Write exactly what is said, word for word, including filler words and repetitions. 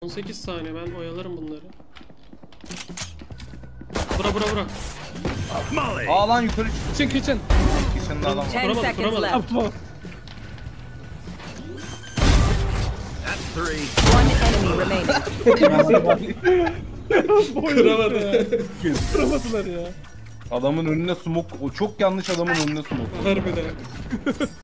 sekiz saniye, ben oyalarım bunları. Bura bura bura. Aa lan yukarı çık. Kitchen kitchen. Kitchen'da adam var. Ten Vuramadım, seconds vuramadım. left. Yapma. One enemy remaining. Kıramadı. Kıramadılar ya. Adamın önüne smoke. O çok yanlış adamın önüne smoke. Harbiden.